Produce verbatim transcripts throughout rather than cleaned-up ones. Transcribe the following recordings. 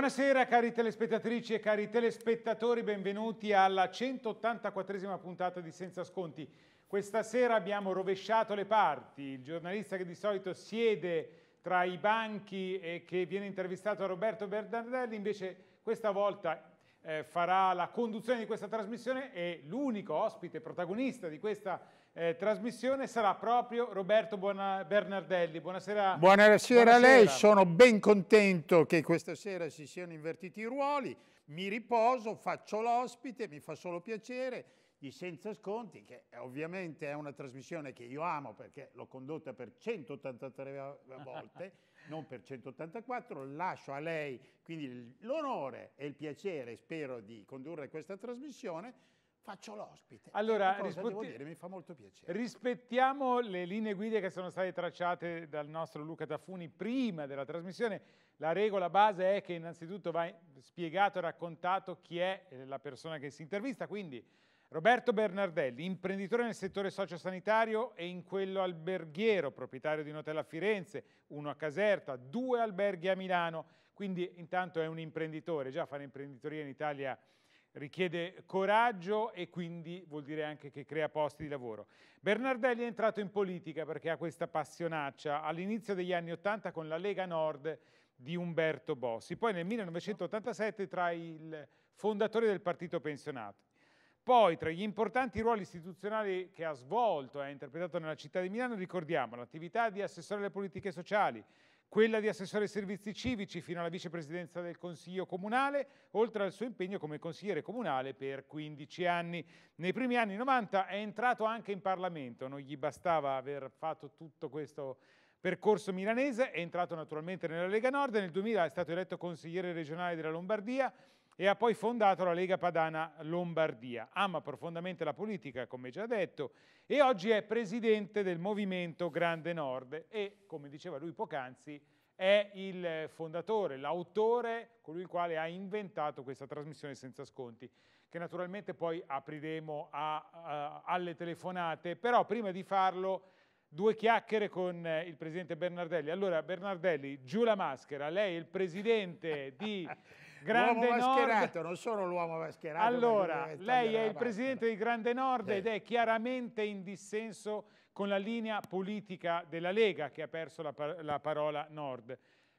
Buonasera cari telespettatrici e cari telespettatori, benvenuti alla centottantaquattresima puntata di Senza Sconti. Questa sera abbiamo rovesciato le parti, il giornalista che di solito siede tra i banchi e che viene intervistato a Roberto Bernardelli, invece questa volta eh, farà la conduzione di questa trasmissione e l'unico ospite protagonista di questa eh, trasmissione sarà proprio Roberto Buona Bernardelli. Buonasera. Buonasera, Buonasera a lei, sono ben contento che questa sera si siano invertiti i ruoli, mi riposo, faccio l'ospite, mi fa solo piacere di Senza Sconti, che ovviamente è una trasmissione che io amo perché l'ho condotta per centottantatré volte, non per centottantaquattro, lascio a lei quindi l'onore e il piacere, spero, di condurre questa trasmissione. Faccio l'ospite. Allora, devo dire, mi fa molto piacere. Rispettiamo le linee guida che sono state tracciate dal nostro Luca Taffuni prima della trasmissione. La regola base è che innanzitutto va spiegato e raccontato chi è la persona che si intervista, quindi Roberto Bernardelli, imprenditore nel settore sociosanitario e in quello alberghiero, proprietario di un hotel a Firenze, uno a Caserta, due alberghi a Milano, quindi intanto è un imprenditore. Già fare imprenditoria in Italia richiede coraggio e quindi vuol dire anche che crea posti di lavoro. Bernardelli è entrato in politica perché ha questa passionaccia all'inizio degli anni Ottanta con la Lega Nord di Umberto Bossi, poi nel millenovecentottantasette tra i fondatori del Partito Pensionato. Poi tra gli importanti ruoli istituzionali che ha svolto e ha interpretato nella città di Milano ricordiamo l'attività di assessore alle politiche sociali, quella di assessore ai servizi civici fino alla vicepresidenza del Consiglio Comunale, oltre al suo impegno come consigliere comunale per quindici anni. Nei primi anni novanta è entrato anche in Parlamento, non gli bastava aver fatto tutto questo percorso milanese, è entrato naturalmente nella Lega Nord, nel duemila è stato eletto consigliere regionale della Lombardia e ha poi fondato la Lega Padana Lombardia. Ama profondamente la politica, come già detto, e oggi è presidente del Movimento Grande Nord e, come diceva lui poc'anzi, è il fondatore, l'autore, colui il quale ha inventato questa trasmissione Senza Sconti, che naturalmente poi apriremo a, a, alle telefonate, però prima di farlo due chiacchiere con il presidente Bernardelli. Allora, Bernardelli, giù la maschera, lei è il presidente di Grande Nord. L'uomo mascherato, Nord. non sono l'uomo mascherato. Allora, lei è il maschera. presidente di Grande Nord sì. ed è chiaramente in dissenso con la linea politica della Lega, che ha perso la, la parola Nord.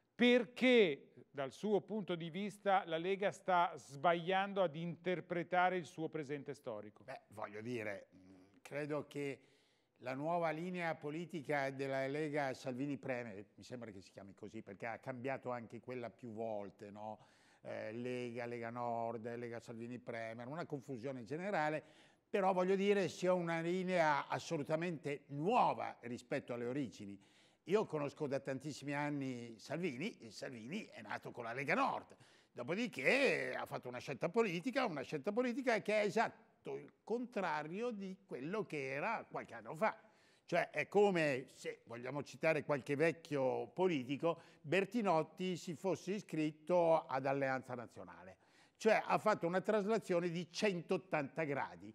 Perché, dal suo punto di vista, la Lega sta sbagliando ad interpretare il suo presente storico? Beh, voglio dire, credo che la nuova linea politica della Lega Salvini Premier, mi sembra che si chiami così, perché ha cambiato anche quella più volte, no? Eh, Lega, Lega Nord, Lega Salvini Premier, una confusione generale, però voglio dire sia una linea assolutamente nuova rispetto alle origini. Io conosco da tantissimi anni Salvini, e Salvini è nato con la Lega Nord, dopodiché ha fatto una scelta politica, una scelta politica che è esatto il contrario di quello che era qualche anno fa. Cioè è come se, vogliamo citare qualche vecchio politico, Bertinotti si fosse iscritto ad Alleanza Nazionale. Cioè ha fatto una traslazione di centottanta gradi,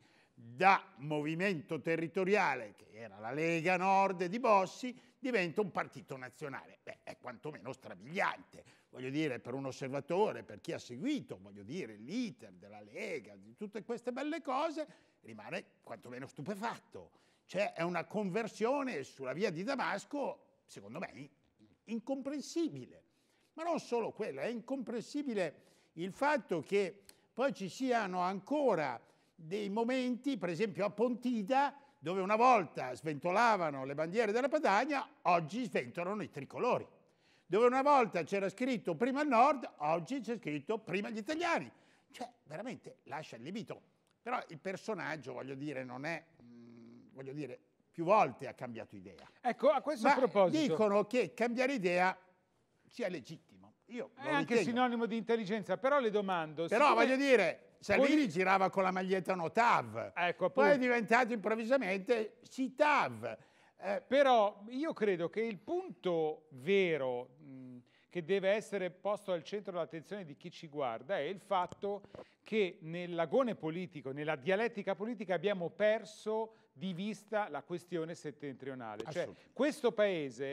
da movimento territoriale, che era la Lega Nord di Bossi, diventa un partito nazionale. Beh, è quantomeno strabiliante, voglio dire, per un osservatore, per chi ha seguito, voglio dire, l'iter della Lega, di tutte queste belle cose, rimane quantomeno stupefatto. Cioè è una conversione sulla via di Damasco, secondo me, incomprensibile. Ma non solo quello, è incomprensibile il fatto che poi ci siano ancora dei momenti, per esempio a Pontida, dove una volta sventolavano le bandiere della Padania, oggi sventolano i tricolori. Dove una volta c'era scritto prima il Nord, oggi c'è scritto prima gli italiani. Cioè, veramente, lascia il libito. Però il personaggio, voglio dire, non è... voglio dire, più volte ha cambiato idea. Ecco, a questo Ma proposito... dicono che cambiare idea sia legittimo. Io è anche ritengo. Sinonimo di intelligenza, però le domando... Però siccome... voglio dire... Salvini Poi... girava con la maglietta no TAV, ecco, poi è diventato improvvisamente sì TAV. Eh, però io credo che il punto vero mh, che deve essere posto al centro dell'attenzione di chi ci guarda è il fatto che nell'agone politico, nella dialettica politica abbiamo perso di vista la questione settentrionale. Cioè, questo paese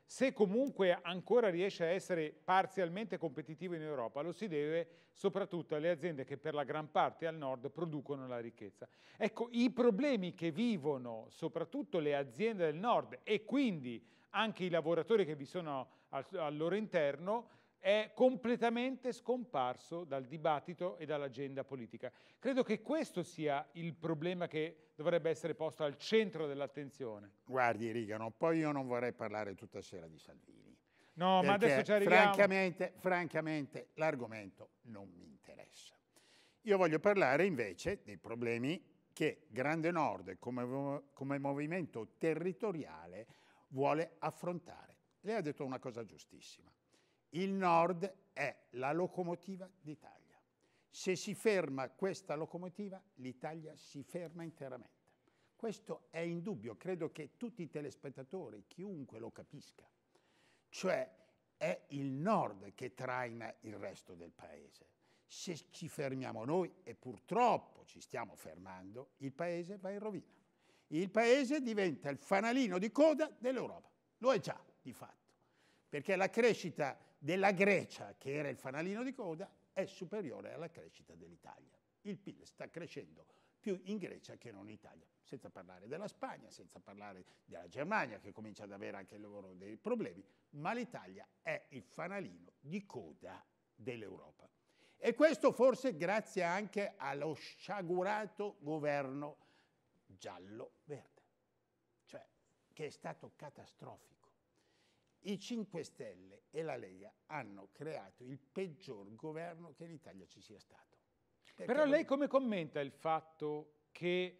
se comunque ancora riesce a essere parzialmente competitivo in Europa, lo si deve soprattutto alle aziende che per la gran parte al nord producono la ricchezza. Ecco, i problemi che vivono soprattutto le aziende del nord e quindi anche i lavoratori che vi sono al, al loro interno è completamente scomparso dal dibattito e dall'agenda politica. Credo che questo sia il problema che dovrebbe essere posto al centro dell'attenzione. Guardi, Rigano, poi io non vorrei parlare tutta sera di Salvini. No, ma adesso ci arriviamo. Francamente, francamente l'argomento non mi interessa. Io voglio parlare invece dei problemi che Grande Nord come, come movimento territoriale vuole affrontare. Lei ha detto una cosa giustissima. Il Nord è la locomotiva d'Italia. Se si ferma questa locomotiva, l'Italia si ferma interamente. Questo è indubbio, credo che tutti i telespettatori, chiunque lo capisca. Cioè è il Nord che traina il resto del Paese. Se ci fermiamo noi, e purtroppo ci stiamo fermando, il Paese va in rovina. Il Paese diventa il fanalino di coda dell'Europa. Lo è già, di fatto. Perché la crescita della Grecia, che era il fanalino di coda, è superiore alla crescita dell'Italia. Il P I L sta crescendo più in Grecia che non in Italia, senza parlare della Spagna, senza parlare della Germania, che comincia ad avere anche loro dei problemi, ma l'Italia è il fanalino di coda dell'Europa. E questo forse grazie anche allo sciagurato governo giallo-verde, cioè che è stato catastrofico. I cinque Stelle e la Lega hanno creato il peggior governo che in Italia ci sia stato. Perché Però lei come commenta il fatto che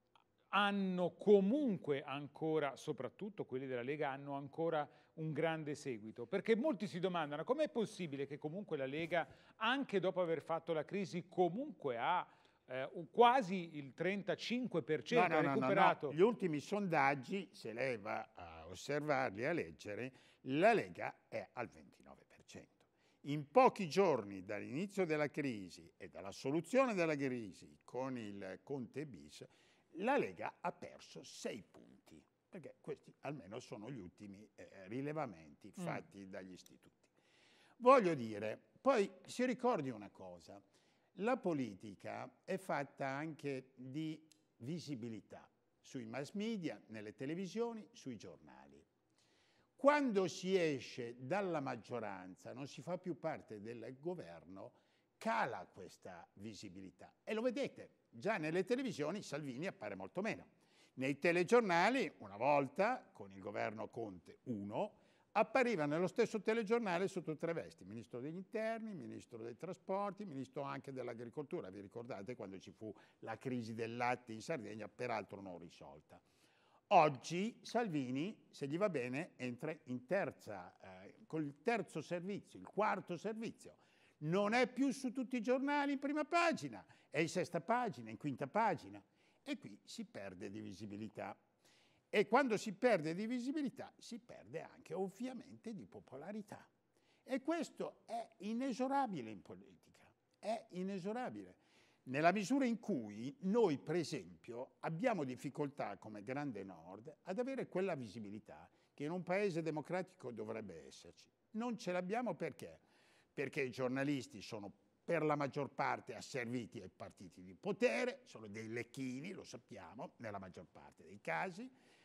hanno comunque ancora, soprattutto quelli della Lega, hanno ancora un grande seguito? Perché molti si domandano com'è possibile che comunque la Lega, anche dopo aver fatto la crisi, comunque ha eh, quasi il trentacinque per cento no, no, ha recuperato. No, no. Gli ultimi sondaggi, se lei va a osservarli, a leggere, la Lega è al ventinove per cento. In pochi giorni dall'inizio della crisi e dalla soluzione della crisi con il Conte bis, la Lega ha perso sei punti, perché questi almeno sono gli ultimi eh, rilevamenti fatti mm. dagli istituti. Voglio dire, poi si ricordi una cosa, la politica è fatta anche di visibilità sui mass media, nelle televisioni, sui giornali. Quando si esce dalla maggioranza, non si fa più parte del governo, cala questa visibilità. E lo vedete, già nelle televisioni Salvini appare molto meno. Nei telegiornali, una volta, con il governo Conte uno, appariva nello stesso telegiornale sotto tre vesti, ministro degli interni, ministro dei trasporti, ministro anche dell'agricoltura. Vi ricordate quando ci fu la crisi del latte in Sardegna, peraltro non risolta. Oggi Salvini, se gli va bene, entra in terza, eh, col terzo servizio, il quarto servizio. Non è più su tutti i giornali in prima pagina, è in sesta pagina, in quinta pagina. E qui si perde di visibilità. E quando si perde di visibilità, si perde anche ovviamente di popolarità. E questo è inesorabile in politica, è inesorabile. Nella misura in cui noi, per esempio, abbiamo difficoltà come Grande Nord ad avere quella visibilità che in un paese democratico dovrebbe esserci. Non ce l'abbiamo perché? Perché i giornalisti sono per la maggior parte asserviti ai partiti di potere, sono dei lecchini, lo sappiamo, nella maggior parte dei casi,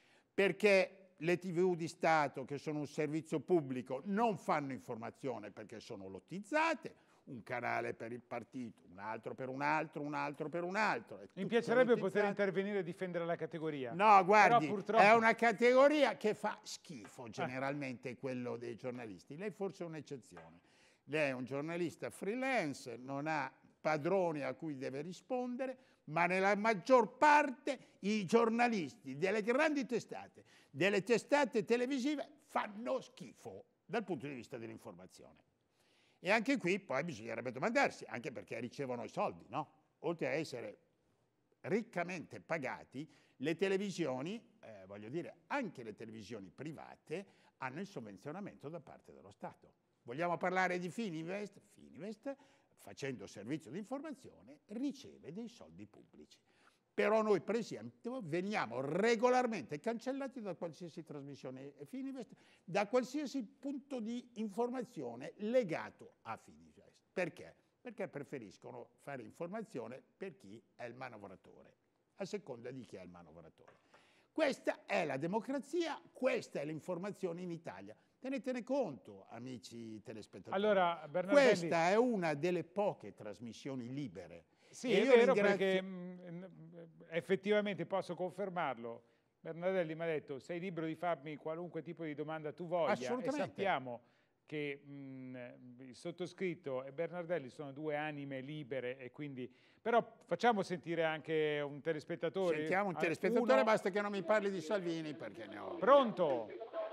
perché le tivù di Stato, che sono un servizio pubblico, non fanno informazione perché sono lottizzate, un canale per il partito, un altro per un altro, un altro per un altro. Mi piacerebbe poter intervenire e difendere la categoria. No, guardi, purtroppo... è una categoria che fa schifo generalmente eh. quello dei giornalisti. Lei forse è un'eccezione. Lei è un giornalista freelance, non ha padroni a cui deve rispondere, ma nella maggior parte i giornalisti delle grandi testate, delle testate televisive, fanno schifo dal punto di vista dell'informazione. E anche qui poi bisognerebbe domandarsi, anche perché ricevono i soldi, no? Oltre a essere riccamente pagati, le televisioni, eh, voglio dire, anche le televisioni private, hanno il sovvenzionamento da parte dello Stato. Vogliamo parlare di Fininvest? Fininvest, facendo servizio di informazione, riceve dei soldi pubblici. Però noi, per esempio, veniamo regolarmente cancellati da qualsiasi trasmissione Fininvest, da qualsiasi punto di informazione legato a Fininvest. Perché? Perché preferiscono fare informazione per chi è il manovratore, a seconda di chi è il manovratore. Questa è la democrazia, questa è l'informazione in Italia. Tenetene conto, amici telespettatori. Allora, Bernardelli... Questa è una delle poche trasmissioni libere. Sì, è vero, ringrazio... perché mh, effettivamente posso confermarlo. Bernardelli mi ha detto, sei libero di farmi qualunque tipo di domanda tu voglia, e sappiamo che mh, il sottoscritto e Bernardelli sono due anime libere, e quindi... Però facciamo sentire anche un telespettatore. Sentiamo un telespettatore, uno... basta che non mi parli di Salvini, perché ne ho... Pronto?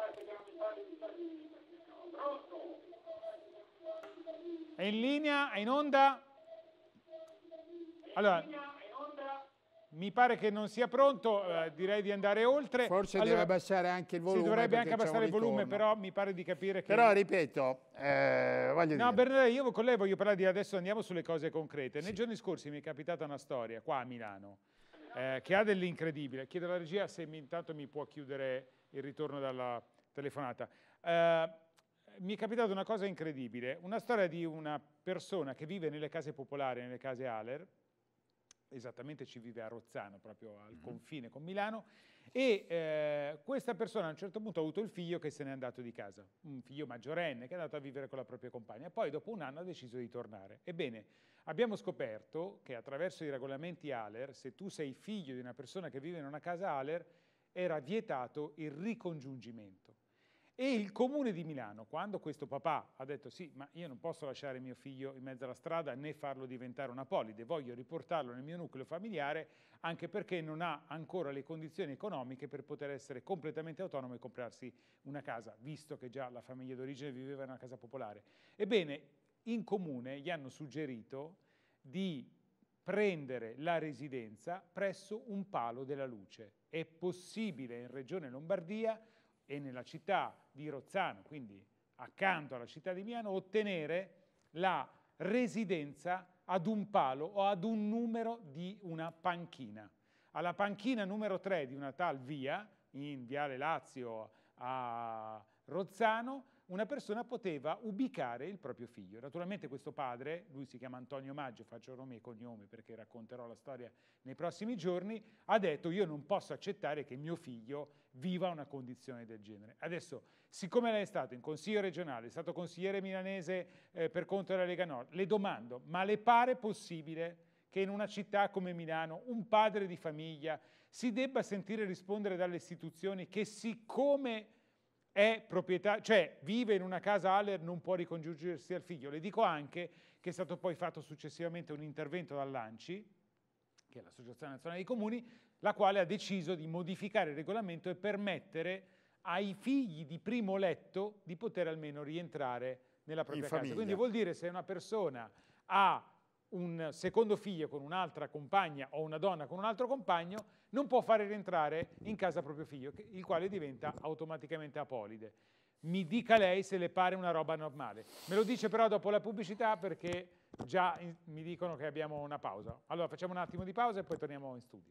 È in linea? È in onda? Allora, mi pare che non sia pronto, eh, direi di andare oltre. Forse allora, deve abbassare anche il volume. Si dovrebbe anche abbassare il volume, però mi pare di capire che... Però, ripeto, eh, voglio no, dire... Bernardelli, io con lei voglio parlare di adesso, andiamo sulle cose concrete. Nei sì. giorni scorsi mi è capitata una storia, qua a Milano, eh, che ha dell'incredibile. Chiedo alla regia se mi, intanto mi può chiudere il ritorno dalla telefonata. Eh, mi è capitata una cosa incredibile, una storia di una persona che vive nelle case popolari, nelle case Aler, esattamente ci vive a Rozzano, proprio al confine con Milano, e eh, questa persona a un certo punto ha avuto il figlio che se n'è andato di casa, un figlio maggiorenne che è andato a vivere con la propria compagna, poi dopo un anno ha deciso di tornare. Ebbene, abbiamo scoperto che attraverso i regolamenti Aler, se tu sei figlio di una persona che vive in una casa Aler, era vietato il ricongiungimento. E il Comune di Milano, quando questo papà ha detto sì, ma io non posso lasciare mio figlio in mezzo alla strada né farlo diventare una polide, voglio riportarlo nel mio nucleo familiare, anche perché non ha ancora le condizioni economiche per poter essere completamente autonomo e comprarsi una casa, visto che già la famiglia d'origine viveva in una casa popolare. Ebbene, in Comune gli hanno suggerito di prendere la residenza presso un palo della luce. È possibile in Regione Lombardia e nella città di Rozzano, quindi accanto alla città di Milano, ottenere la residenza ad un palo o ad un numero di una panchina. Alla panchina numero tre di una tal via, in Viale Lazio a Rozzano, una persona poteva ubicare il proprio figlio. Naturalmente questo padre, lui si chiama Antonio Maggio, faccio nomi e cognomi perché racconterò la storia nei prossimi giorni, ha detto io non posso accettare che mio figlio viva una condizione del genere. Adesso, siccome lei è stato in consiglio regionale, è stato consigliere milanese eh, per conto della Lega Nord, le domando, ma le pare possibile che in una città come Milano un padre di famiglia si debba sentire rispondere dalle istituzioni che siccome è proprietà, cioè vive in una casa Aler, non può ricongiungersi al figlio? Le dico anche che è stato poi fatto successivamente un intervento dall'ANCI, che è l'Associazione Nazionale dei Comuni, la quale ha deciso di modificare il regolamento e permettere ai figli di primo letto di poter almeno rientrare nella propria casa. Quindi vuol dire se una persona ha un secondo figlio con un'altra compagna o una donna con un altro compagno, non può fare rientrare in casa proprio figlio, il quale diventa automaticamente apolide. Mi dica lei se le pare una roba normale. Me lo dice però dopo la pubblicità perché già in, mi dicono che abbiamo una pausa. Allora facciamo un attimo di pausa e poi torniamo in studio.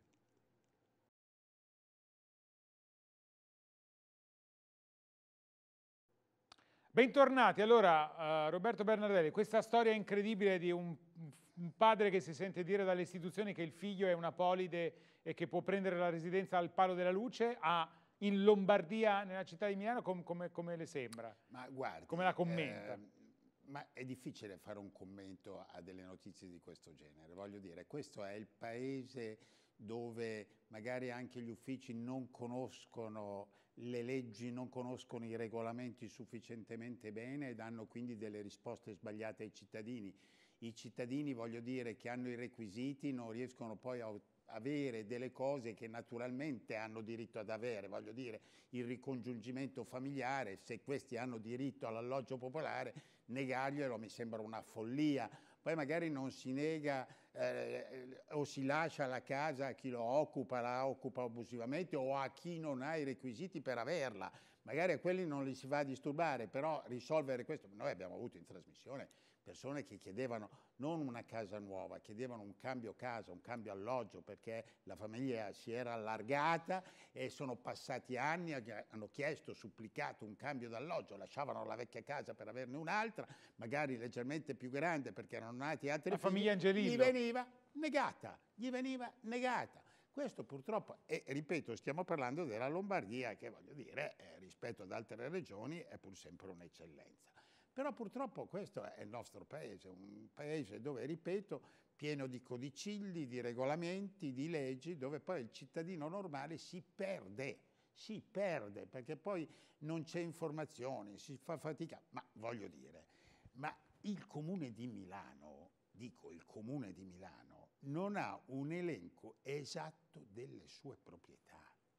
Bentornati. Allora, uh, Roberto Bernardelli, questa storia incredibile di un, un padre che si sente dire dalle istituzioni che il figlio è una polide e che può prendere la residenza al palo della luce, a, in Lombardia, nella città di Milano, com, come, come le sembra? Ma guardi, come la commenta? Eh, ma è difficile fare un commento a delle notizie di questo genere. Voglio dire, questo è il paese dove magari anche gli uffici non conoscono le leggi, non conoscono i regolamenti sufficientemente bene e danno quindi delle risposte sbagliate ai cittadini. I cittadini, voglio dire, che hanno i requisiti non riescono poi a avere delle cose che naturalmente hanno diritto ad avere, voglio dire, il ricongiungimento familiare, se questi hanno diritto all'alloggio popolare, negarglielo mi sembra una follia. Poi magari non si nega eh, o si lascia la casa a chi lo occupa, la occupa abusivamente o a chi non ha i requisiti per averla. Magari a quelli non li si va a disturbare, però risolvere questo, noi abbiamo avuto in trasmissione persone che chiedevano non una casa nuova, chiedevano un cambio casa, un cambio alloggio, perché la famiglia si era allargata e sono passati anni, hanno chiesto, supplicato un cambio d'alloggio, lasciavano la vecchia casa per averne un'altra, magari leggermente più grande perché erano nati altri la figli, famiglia Angelillo. Gli veniva negata, gli veniva negata. Questo purtroppo, e ripeto, stiamo parlando della Lombardia, che voglio dire, eh, rispetto ad altre regioni, è pur sempre un'eccellenza. Però purtroppo questo è il nostro paese, un paese dove, ripeto, pieno di codicilli, di regolamenti, di leggi, dove poi il cittadino normale si perde, si perde, perché poi non c'è informazione, si fa fatica. Ma voglio dire, ma il Comune di Milano, dico il Comune di Milano, non ha un elenco esatto delle sue proprietà.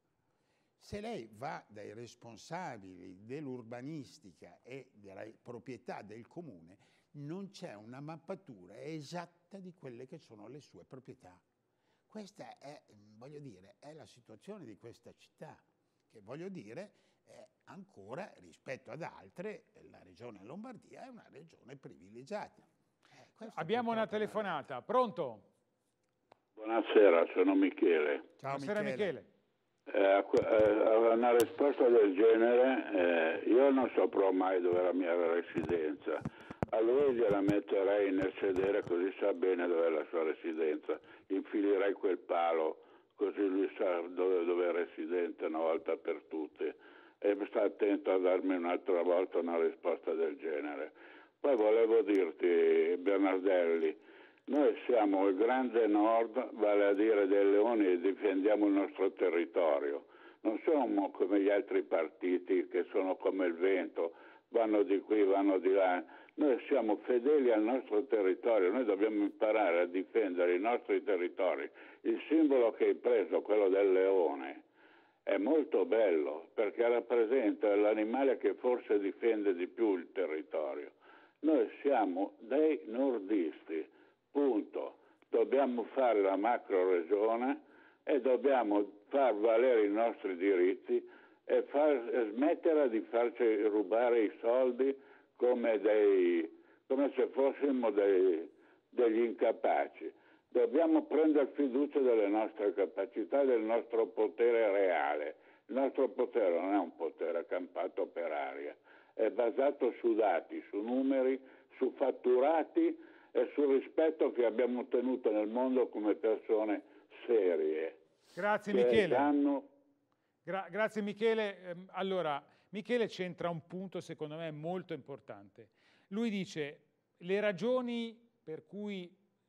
Se lei va dai responsabili dell'urbanistica e della proprietà del comune, non c'è una mappatura esatta di quelle che sono le sue proprietà. Questa è, voglio dire, è la situazione di questa città, che voglio dire, è ancora rispetto ad altre, la regione Lombardia è una regione privilegiata. Eh, Abbiamo una telefonata, pronto? Buonasera, sono Michele. Ciao Buonasera Michele. Michele. Eh, a una risposta del genere, eh, io non saprò mai dove è la mia residenza. A lui gliela metterei nel sedere così sa bene dove è la sua residenza. Infilerei quel palo così lui sa dove, dove è residente una volta per tutte. E sta attento a darmi un'altra volta una risposta del genere. Poi volevo dirti, Bernardelli, noi siamo il grande nord, vale a dire dei leoni, e difendiamo il nostro territorio. Non siamo come gli altri partiti che sono come il vento, vanno di qui, vanno di là. Noi siamo fedeli al nostro territorio, noi dobbiamo imparare a difendere i nostri territori. Il simbolo che hai preso, quello del leone, è molto bello perché rappresenta l'animale che forse difende di più il territorio. Noi siamo dei nordisti. Punto. Dobbiamo fare la macro regione e dobbiamo far valere i nostri diritti e, far, e smettere di farci rubare i soldi come, dei, come se fossimo dei, degli incapaci. Dobbiamo prendere fiducia delle nostre capacità, del nostro potere reale. Il nostro potere non è un potere campato per aria, è basato su dati, su numeri, su fatturati e sul rispetto che abbiamo ottenuto nel mondo come persone serie. Grazie che Michele. Danno... Gra grazie Michele. Allora, Michele c'entra un punto secondo me molto importante. Lui dice le ragioni per cui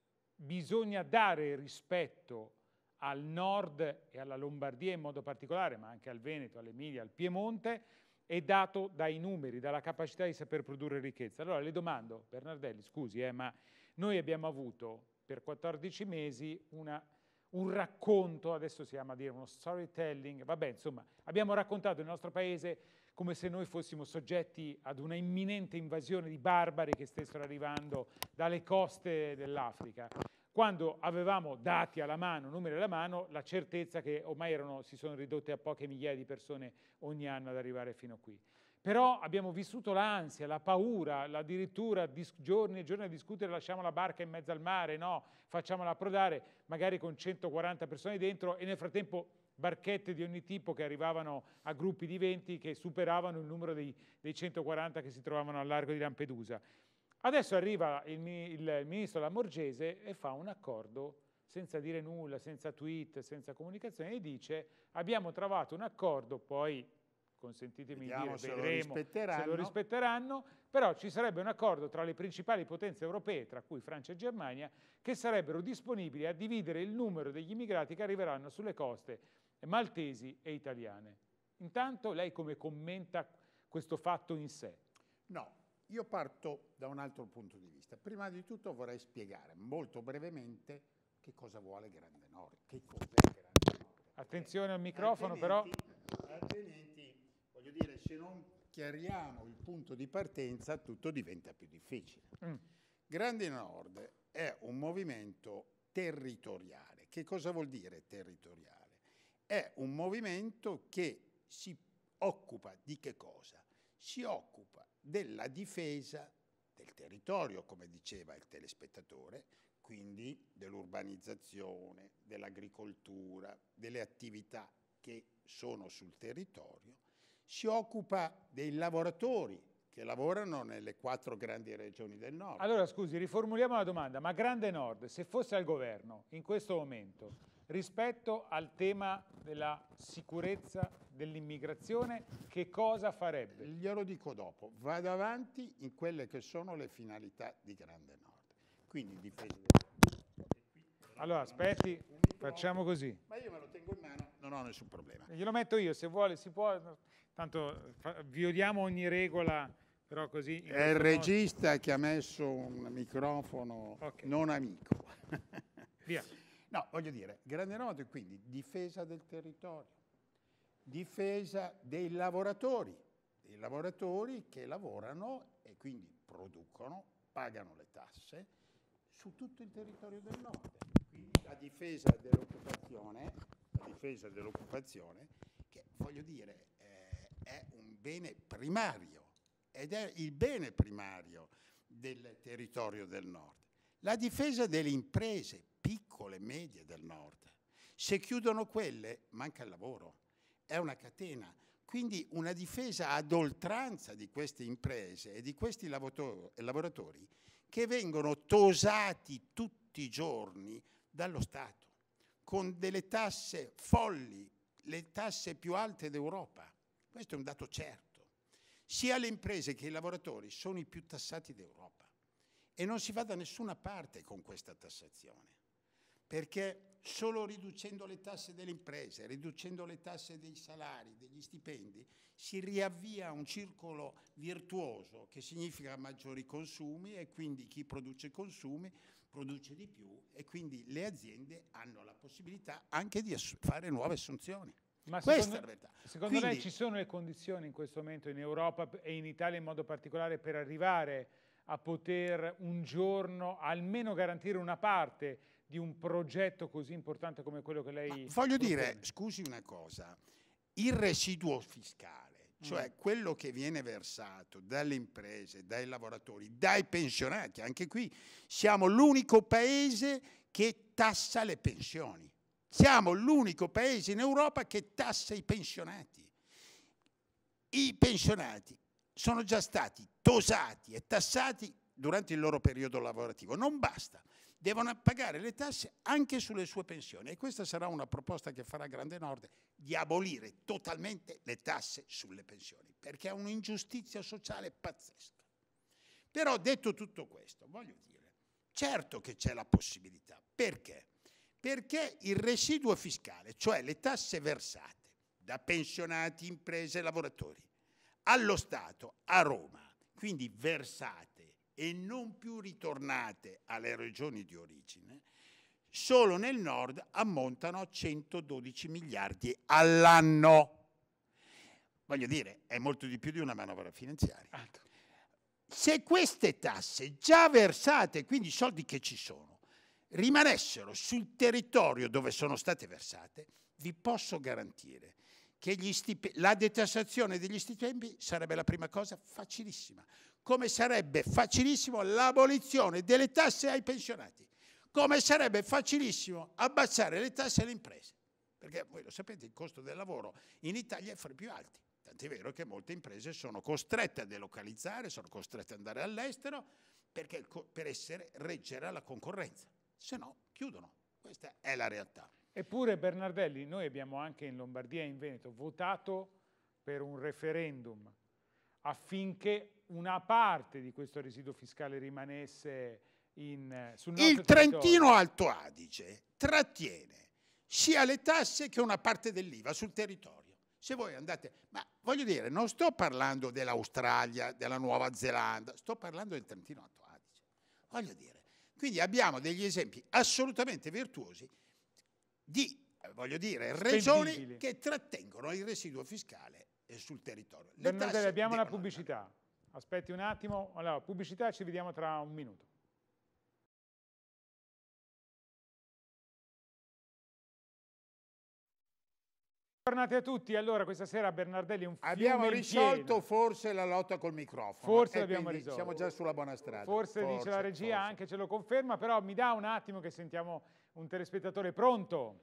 bisogna dare rispetto al nord e alla Lombardia in modo particolare, ma anche al Veneto, all'Emilia, al Piemonte, è dato dai numeri, dalla capacità di saper produrre ricchezza. Allora le domando, Bernardelli, scusi, eh, ma noi abbiamo avuto per quattordici mesi una, un racconto, adesso si ama dire uno storytelling, vabbè, insomma, abbiamo raccontato il nostro paese come se noi fossimo soggetti ad una imminente invasione di barbari che stessero arrivando dalle coste dell'Africa, quando avevamo dati alla mano, numeri alla mano, la certezza che ormai erano, si sono ridotte a poche migliaia di persone ogni anno ad arrivare fino a qui. Però abbiamo vissuto l'ansia, la paura, addirittura giorni e giorni a discutere, lasciamo la barca in mezzo al mare, no, facciamola approdare, magari con centoquaranta persone dentro, e nel frattempo barchette di ogni tipo che arrivavano a gruppi di venti che superavano il numero dei, dei centoquaranta che si trovavano al largo di Lampedusa. Adesso arriva il, il, il ministro Lamorgese e fa un accordo senza dire nulla, senza tweet, senza comunicazione, e dice abbiamo trovato un accordo, poi consentitemi Vediamo di dire, se vedremo lo rispetteranno. se lo rispetteranno, però ci sarebbe un accordo tra le principali potenze europee, tra cui Francia e Germania, che sarebbero disponibili a dividere il numero degli immigrati che arriveranno sulle coste maltesi e italiane. Intanto lei come commenta questo fatto in sé? No. Io parto da un altro punto di vista. Prima di tutto vorrei spiegare molto brevemente che cosa vuole Grande Nord, che cos'è Grande Nord. Attenzione al microfono, altrimenti, però. Altrimenti, voglio dire, se non chiariamo il punto di partenza, tutto diventa più difficile. Mm. Grande Nord è un movimento territoriale. Che cosa vuol dire territoriale? È un movimento che si occupa di che cosa? Si occupa della difesa del territorio, come diceva il telespettatore, quindi dell'urbanizzazione, dell'agricoltura, delle attività che sono sul territorio, si occupa dei lavoratori che lavorano nelle quattro grandi regioni del nord. Allora, scusi, riformuliamo la domanda, ma Grande Nord, se fosse al governo in questo momento, rispetto al tema della sicurezza dell'immigrazione, che cosa farebbe? Glielo dico dopo, vado avanti in quelle che sono le finalità di Grande Nord. Quindi difesa. Allora, aspetti, facciamo così. Ma io me lo tengo in mano, non ho nessun problema. Glielo metto io, se vuole, si può, tanto fa, violiamo ogni regola, però così... È il regista modo... che ha messo un microfono okay. non amico. Via. No, voglio dire, Grande Nord, quindi difesa del territorio, difesa dei lavoratori, dei lavoratori che lavorano e quindi producono, pagano le tasse su tutto il territorio del nord. Quindi la difesa dell'occupazione, la difesa dell'occupazione, che voglio dire eh, è un bene primario ed è il bene primario del territorio del nord. La difesa delle imprese piccole e medie del nord. Se chiudono quelle, manca il lavoro. È una catena. Quindi una difesa ad oltranza di queste imprese e di questi lavoratori che vengono tosati tutti i giorni dallo Stato, con delle tasse folli, le tasse più alte d'Europa. Questo è un dato certo. Sia le imprese che i lavoratori sono i più tassati d'Europa e non si va da nessuna parte con questa tassazione. Perché solo riducendo le tasse delle imprese, riducendo le tasse dei salari, degli stipendi, si riavvia un circolo virtuoso che significa maggiori consumi e quindi chi produce consumi produce di più e quindi le aziende hanno la possibilità anche di fare nuove assunzioni. Ma Questa secondo, è la verità. Secondo quindi, lei ci sono le condizioni in questo momento in Europa e in Italia in modo particolare per arrivare a poter un giorno almeno garantire una parte di un progetto così importante come quello che lei Ma voglio propone. dire, scusi una cosa, il residuo fiscale, cioè mm. quello che viene versato dalle imprese, dai lavoratori, dai pensionati, anche qui siamo l'unico paese che tassa le pensioni. Siamo l'unico paese in Europa che tassa i pensionati. I pensionati sono già stati tosati e tassati durante il loro periodo lavorativo. Non basta. Devono pagare le tasse anche sulle sue pensioni e questa sarà una proposta che farà Grande Nord di abolire totalmente le tasse sulle pensioni perché è un'ingiustizia sociale pazzesca. Però detto tutto questo, voglio dire, certo che c'è la possibilità. Perché? Perché il residuo fiscale, cioè le tasse versate da pensionati, imprese e lavoratori allo Stato, a Roma, quindi versate e non più ritornate alle regioni di origine, solo nel nord ammontano a centododici miliardi all'anno. Voglio dire, è molto di più di una manovra finanziaria. Se queste tasse già versate, quindi soldi che ci sono, rimanessero sul territorio dove sono state versate, vi posso garantire che gli la detassazione degli stipendi sarebbe la prima cosa facilissima. Come sarebbe facilissimo l'abolizione delle tasse ai pensionati, come sarebbe facilissimo abbassare le tasse alle imprese, perché voi lo sapete il costo del lavoro in Italia è fra i più alti, tant'è vero che molte imprese sono costrette a delocalizzare, sono costrette ad andare all'estero perché per essere reggere alla concorrenza, se no chiudono, questa è la realtà. Eppure Bernardelli, noi abbiamo anche in Lombardia e in Veneto votato per un referendum affinché una parte di questo residuo fiscale rimanesse in, sul nostro Il territorio. Trentino Alto Adige trattiene sia le tasse che una parte dell'I V A sul territorio. Se voi andate, ma voglio dire, non sto parlando dell'Australia, della Nuova Zelanda, sto parlando del Trentino Alto Adige. Voglio dire, quindi abbiamo degli esempi assolutamente virtuosi di, voglio dire, regioni che trattengono il residuo fiscale sul territorio. Bernardelli, abbiamo la pubblicità. Andare. Aspetti un attimo. Allora, pubblicità, ci vediamo tra un minuto. Tornate a tutti, allora questa sera Bernardelli un fiume Abbiamo in risolto piena. forse la lotta col microfono. Forse e l'abbiamo risolto. Siamo già sulla buona strada. Forse, forse dice la regia, forse. anche ce lo conferma, però mi dà un attimo che sentiamo un telespettatore. Pronto?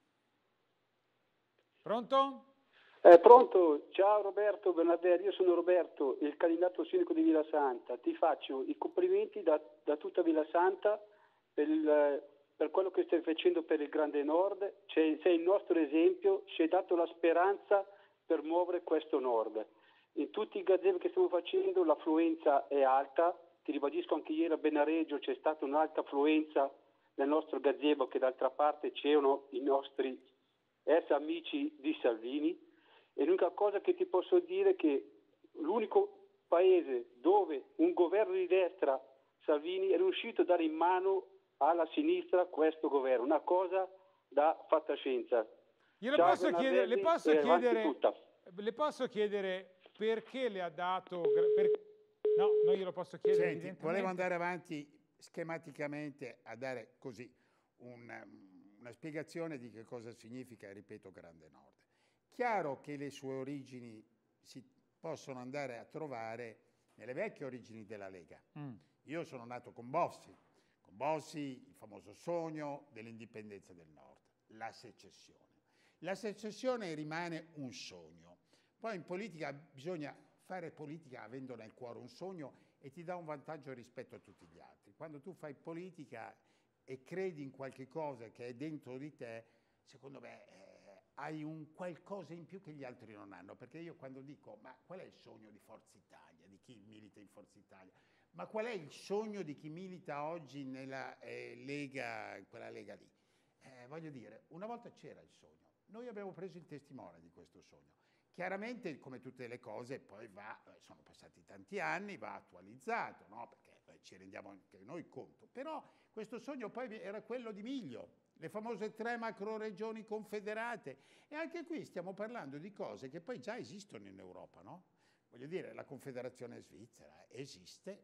Pronto? Eh, pronto? Ciao Roberto Bernardelli, io sono Roberto, il candidato sindaco di Villasanta. Ti faccio i complimenti da, da tutta Villasanta per, il, per quello che stai facendo per il Grande Nord. Sei, sei il nostro esempio, ci hai dato la speranza per muovere questo Nord. In tutti i gazebi che stiamo facendo l'affluenza è alta, ti ribadisco anche ieri a Benareggio c'è stata un'alta affluenza nel nostro gazebo, che d'altra parte c'erano i nostri ex amici di Salvini. E l'unica cosa che ti posso dire è che l'unico paese dove un governo di destra, Salvini, è riuscito a dare in mano alla sinistra questo governo, una cosa da fantascienza. Glielo posso chiedere, le, posso eh, chiedere, le posso chiedere perché le ha dato... Per, no, non glielo posso chiedere. Senti, volevo andare avanti schematicamente a dare così una, una spiegazione di che cosa significa, ripeto, Grande Nord. Chiaro che le sue origini si possono andare a trovare nelle vecchie origini della Lega. Mm. Io sono nato con Bossi, con Bossi il famoso sogno dell'indipendenza del Nord, la secessione. La secessione rimane un sogno. Poi in politica bisogna fare politica avendo nel cuore un sogno e ti dà un vantaggio rispetto a tutti gli altri. Quando tu fai politica e credi in qualche cosa che è dentro di te, secondo me... Eh, hai un qualcosa in più che gli altri non hanno, perché io quando dico ma qual è il sogno di Forza Italia, di chi milita in Forza Italia, ma qual è il sogno di chi milita oggi nella eh, Lega, quella Lega lì? Eh, voglio dire, una volta c'era il sogno, noi abbiamo preso il testimone di questo sogno. Chiaramente, come tutte le cose, poi va, sono passati tanti anni, va attualizzato, no? Perché beh, ci rendiamo anche noi conto, però questo sogno poi era quello di Miglio, le famose tre macro regioni confederate, e anche qui stiamo parlando di cose che poi già esistono in Europa, no? Voglio dire, la Confederazione Svizzera esiste,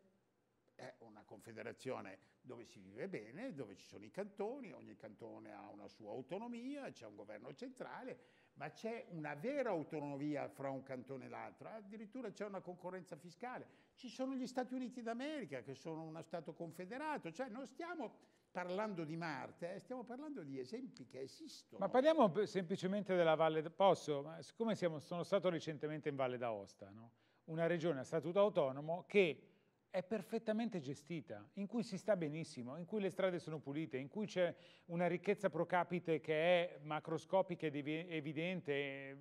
è una confederazione dove si vive bene, dove ci sono i cantoni, ogni cantone ha una sua autonomia, c'è un governo centrale, ma c'è una vera autonomia fra un cantone e l'altro, addirittura c'è una concorrenza fiscale, ci sono gli Stati Uniti d'America che sono uno Stato confederato, cioè non stiamo parlando di Marte, eh, stiamo parlando di esempi che esistono. Ma parliamo semplicemente della Valle, posso? Ma siccome siamo, sono stato recentemente in Valle d'Aosta, no? Una regione a statuto autonomo che è perfettamente gestita, in cui si sta benissimo, in cui le strade sono pulite, in cui c'è una ricchezza pro capite che è macroscopica ed evidente,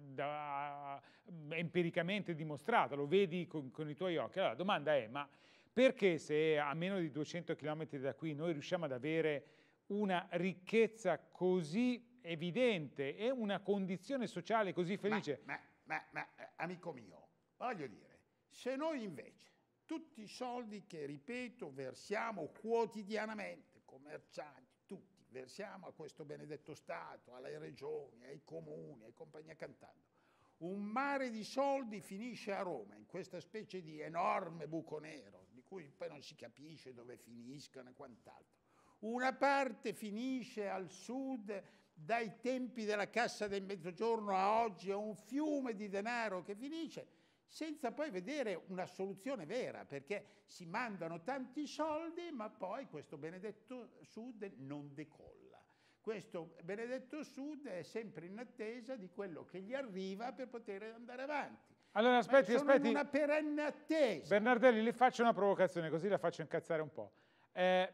da, empiricamente dimostrata, lo vedi con, con i tuoi occhi. Allora la domanda è, ma perché se a meno di duecento chilometri da qui noi riusciamo ad avere una ricchezza così evidente e una condizione sociale così felice? Ma, ma, ma, ma amico mio, voglio dire, se noi invece tutti i soldi che, ripeto, versiamo quotidianamente, commercianti, tutti, versiamo a questo benedetto Stato, alle regioni, ai comuni, ai compagnia cantando, un mare di soldi finisce a Roma, in questa specie di enorme buco nero, di cui poi non si capisce dove finiscano e quant'altro. Una parte finisce al sud, dai tempi della Cassa del Mezzogiorno a oggi, è un fiume di denaro che finisce, senza poi vedere una soluzione vera, perché si mandano tanti soldi, ma poi questo benedetto Sud non decolla. Questo benedetto Sud è sempre in attesa di quello che gli arriva per poter andare avanti. Allora aspetti, sono aspetti. in una perenne attesa. Bernardelli, le faccio una provocazione, così la faccio incazzare un po'. Eh,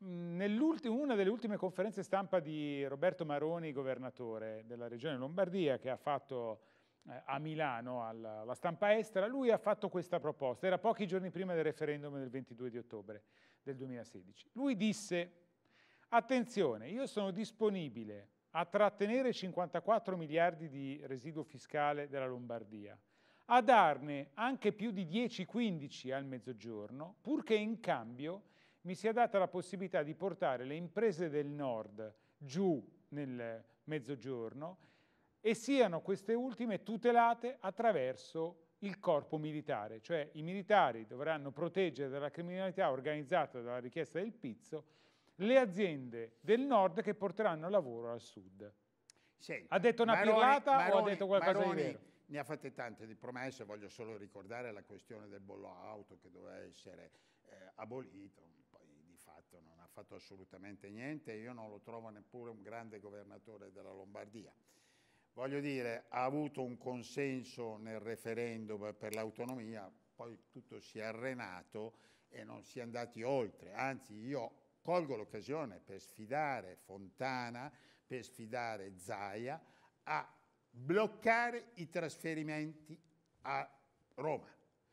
una delle ultime conferenze stampa di Roberto Maroni, governatore della regione Lombardia, che ha fatto eh, a Milano alla, alla stampa estera, lui ha fatto questa proposta, era pochi giorni prima del referendum del ventidue di ottobre del duemilasedici. Lui disse: attenzione, io sono disponibile a trattenere cinquantaquattro miliardi di residuo fiscale della Lombardia, a darne anche più di dieci quindici al Mezzogiorno, purché in cambio mi sia data la possibilità di portare le imprese del Nord giù nel Mezzogiorno e siano queste ultime tutelate attraverso il corpo militare, cioè i militari dovranno proteggere dalla criminalità organizzata, dalla richiesta del pizzo, le aziende del Nord che porteranno lavoro al Sud. Senti, ha detto una Maroni, pirlata Maroni, o ha detto qualcosa Maroni di vero? ne ha fatte tante di promesse, voglio solo ricordare la questione del bollo auto che doveva essere eh, abolito, poi di fatto non ha fatto assolutamente niente, io non lo trovo neppure un grande governatore della Lombardia. Voglio dire, ha avuto un consenso nel referendum per l'autonomia, poi tutto si è arenato e non si è andati oltre, anzi io colgo l'occasione per sfidare Fontana, per sfidare Zaia a bloccare i trasferimenti a Roma.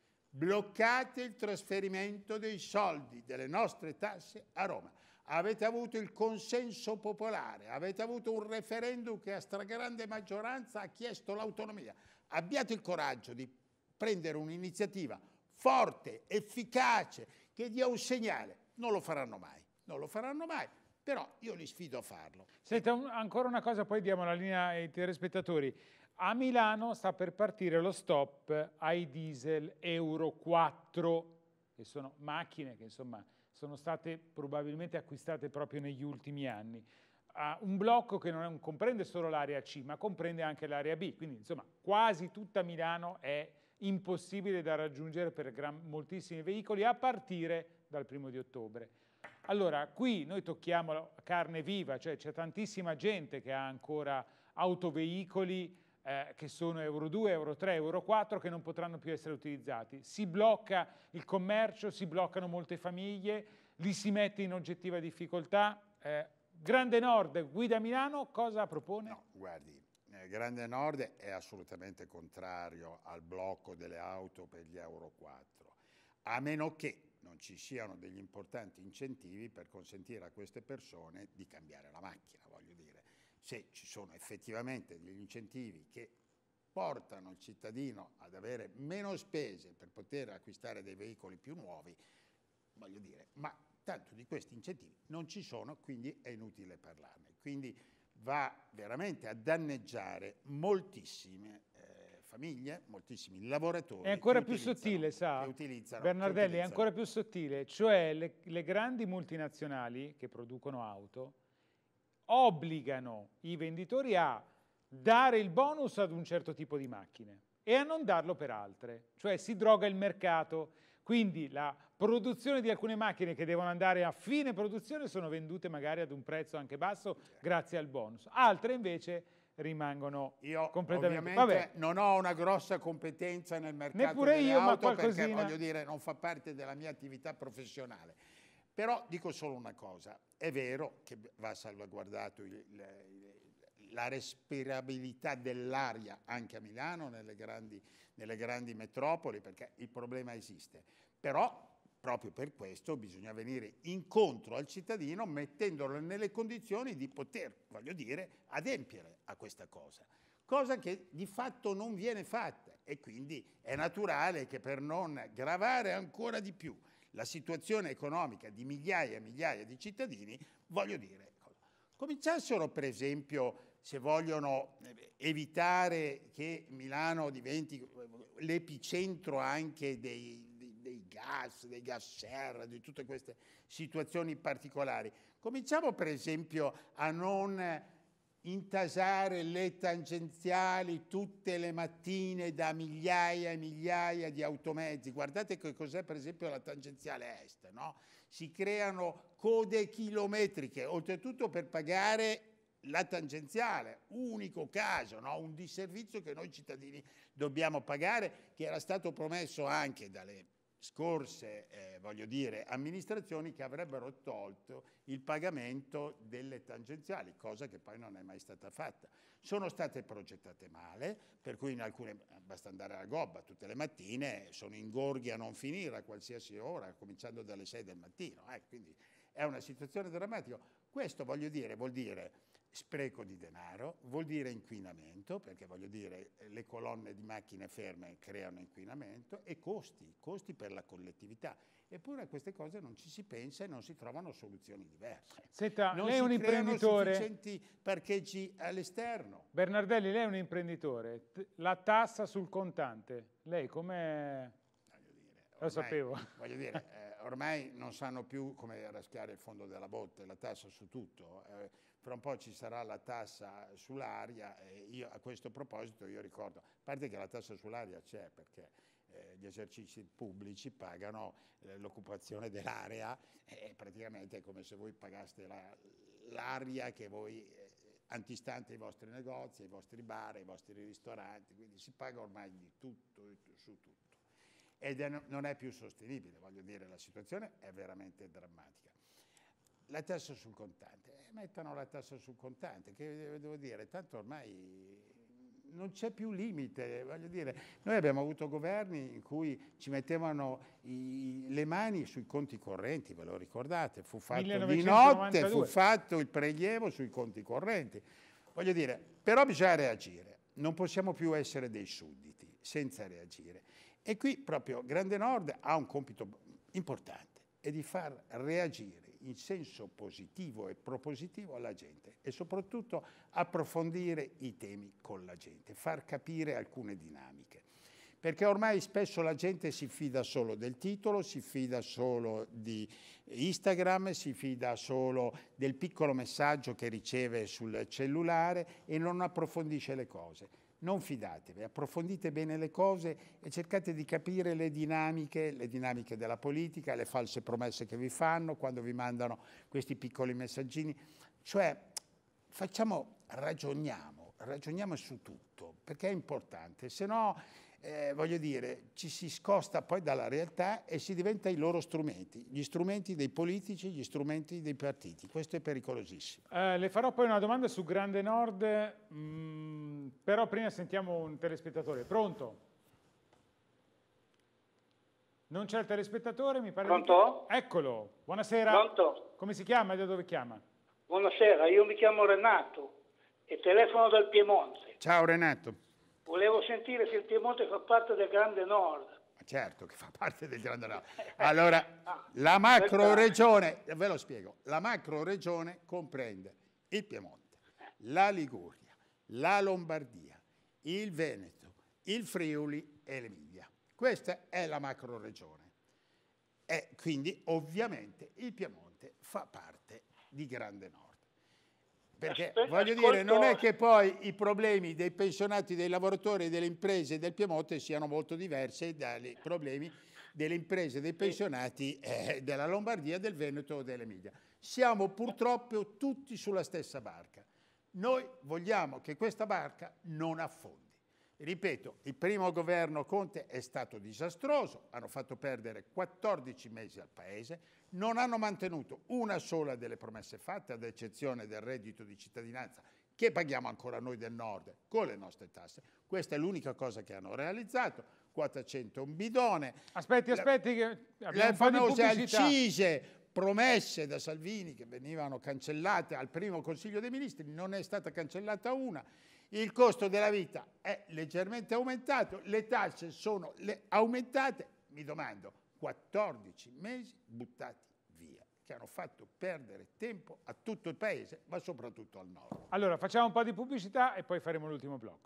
Bloccate il trasferimento dei soldi, delle nostre tasse a Roma. Avete avuto il consenso popolare, avete avuto un referendum che a stragrande maggioranza ha chiesto l'autonomia. Abbiate il coraggio di prendere un'iniziativa forte, efficace, che dia un segnale. Non lo faranno mai, non lo faranno mai, però io li sfido a farlo. Senta, un, ancora una cosa, poi diamo la linea ai telespettatori. A Milano sta per partire lo stop ai diesel Euro quattro, che sono macchine che insomma sono state probabilmente acquistate proprio negli ultimi anni. Ha un blocco che non comprende solo l'area C, ma comprende anche l'area B, quindi insomma quasi tutta Milano è impossibile da raggiungere per gran, moltissimi veicoli a partire dal primo di ottobre. Allora, qui noi tocchiamo carne viva, cioè c'è tantissima gente che ha ancora autoveicoli eh, che sono Euro due, Euro tre, Euro quattro che non potranno più essere utilizzati. Si blocca il commercio, si bloccano molte famiglie, li si mette in oggettiva difficoltà. Eh, Grande Nord, guida Milano, cosa propone? No, guardi, eh, Grande Nord è assolutamente contrario al blocco delle auto per gli Euro quattro, a meno che non ci siano degli importanti incentivi per consentire a queste persone di cambiare la macchina, voglio dire. Se ci sono effettivamente degli incentivi che portano il cittadino ad avere meno spese per poter acquistare dei veicoli più nuovi, voglio dire, ma tanto di questi incentivi non ci sono, quindi è inutile parlarne. Quindi va veramente a danneggiare moltissime eh, famiglie, moltissimi lavoratori. È ancora più sottile, sa, che utilizzano, Bernardelli, che utilizzano. è ancora più sottile, cioè le, le grandi multinazionali che producono auto obbligano i venditori a dare il bonus ad un certo tipo di macchine e a non darlo per altre, cioè si droga il mercato, quindi la produzione di alcune macchine che devono andare a fine produzione sono vendute magari ad un prezzo anche basso grazie al bonus, altre invece rimangono io completamente... ovviamente Vabbè. non ho una grossa competenza nel mercato Neppure delle io, ma auto qualcosina. perché voglio dire non fa parte della mia attività professionale. Però dico solo una cosa, è vero che va salvaguardato il, il, la respirabilità dell'aria anche a Milano, nelle grandi, nelle grandi metropoli, perché il problema esiste, però proprio per questo bisogna venire incontro al cittadino mettendolo nelle condizioni di poter, voglio dire, adempiere a questa cosa. Cosa che di fatto non viene fatta e quindi è naturale che per non gravare ancora di più la situazione economica di migliaia e migliaia di cittadini, voglio dire, cominciassero per esempio, se vogliono evitare che Milano diventi l'epicentro anche dei, dei, dei gas, dei gas serra, di tutte queste situazioni particolari, cominciamo per esempio a non intasare le tangenziali tutte le mattine da migliaia e migliaia di automezzi. Guardate che cos'è per esempio la tangenziale est, no? Si creano code chilometriche, oltretutto per pagare la tangenziale, unico caso, no? Un disservizio che noi cittadini dobbiamo pagare, che era stato promesso anche dalle scorse, eh, voglio dire, amministrazioni che avrebbero tolto il pagamento delle tangenziali, cosa che poi non è mai stata fatta. Sono state progettate male, per cui in alcune basta andare alla gobba tutte le mattine, sono ingorghi a non finire a qualsiasi ora, cominciando dalle sei del mattino, eh, quindi è una situazione drammatica. Questo, voglio dire, vuol dire spreco di denaro, vuol dire inquinamento, perché voglio dire le colonne di macchine ferme creano inquinamento e costi, costi per la collettività. Eppure a queste cose non ci si pensa e non si trovano soluzioni diverse. Senta, non lei è un imprenditore. Non si creano sufficienti parcheggi all'esterno. Bernardelli, lei è un imprenditore. La tassa sul contante, lei come... Lo sapevo. Voglio dire, eh, ormai non sanno più come raschiare il fondo della botte, la tassa su tutto. Eh, fra un po' ci sarà la tassa sull'aria, e io a questo proposito io ricordo, a parte che la tassa sull'aria c'è perché eh, gli esercizi pubblici pagano eh, l'occupazione dell'area, e praticamente è come se voi pagaste l'aria che voi eh, antistante ai vostri negozi, ai vostri bar, ai vostri ristoranti, quindi si paga ormai di tutto su tutto. Ed è, non è più sostenibile, voglio dire, la situazione è veramente drammatica. La tassa sul contante, eh, mettano la tassa sul contante, che devo dire, tanto ormai non c'è più limite, voglio dire, noi abbiamo avuto governi in cui ci mettevano i, le mani sui conti correnti, ve lo ricordate? Fu fatto di notte, fu fatto il prelievo sui conti correnti. Voglio dire, però bisogna reagire, non possiamo più essere dei sudditi senza reagire. E qui proprio Grande Nord ha un compito importante, è di far reagire in senso positivo e propositivo alla gente e soprattutto approfondire i temi con la gente, far capire alcune dinamiche. Perché ormai spesso la gente si fida solo del titolo, si fida solo di Instagram, si fida solo del piccolo messaggio che riceve sul cellulare e non approfondisce le cose. Non fidatevi, approfondite bene le cose e cercate di capire le dinamiche, le dinamiche della politica, le false promesse che vi fanno quando vi mandano questi piccoli messaggini. Cioè, facciamo, ragioniamo, ragioniamo su tutto, perché è importante, se no, eh, voglio dire, ci si scosta poi dalla realtà e si diventa i loro strumenti, gli strumenti dei politici, gli strumenti dei partiti. Questo è pericolosissimo. Eh, le farò poi una domanda su Grande Nord, mh, però prima sentiamo un telespettatore. Pronto? Non c'è il telespettatore, mi pare. Pronto? Di... Eccolo, buonasera. Pronto? Come si chiama e da dove chiama? Buonasera, io mi chiamo Renato e telefono dal Piemonte. Ciao Renato. Volevo sentire se il Piemonte fa parte del Grande Nord. Certo che fa parte del Grande Nord. Allora, la macro regione, ve lo spiego, la macro regione comprende il Piemonte, la Liguria, la Lombardia, il Veneto, il Friuli e l'Emilia. Questa è la macro regione. E quindi ovviamente il Piemonte fa parte di Grande Nord. Perché Aspetta, voglio ascolto... dire, non è che poi i problemi dei pensionati, dei lavoratori e delle imprese del Piemonte siano molto diversi dai problemi delle imprese, dei pensionati eh, della Lombardia, del Veneto o dell'Emilia. Siamo purtroppo tutti sulla stessa barca. Noi vogliamo che questa barca non affondi. Ripeto, il primo governo Conte è stato disastroso, hanno fatto perdere quattordici mesi al Paese, non hanno mantenuto una sola delle promesse fatte, ad eccezione del reddito di cittadinanza, che paghiamo ancora noi del Nord con le nostre tasse. Questa è l'unica cosa che hanno realizzato. Quota cento un bidone. Aspetti, aspetti, che abbiamo le famose accise promesse da Salvini che venivano cancellate al primo Consiglio dei Ministri, non è stata cancellata una. Il costo della vita è leggermente aumentato, le tasse sono le aumentate. Mi domando, quattordici mesi buttati via, che hanno fatto perdere tempo a tutto il Paese, ma soprattutto al Nord. Allora, facciamo un po' di pubblicità e poi faremo l'ultimo blocco.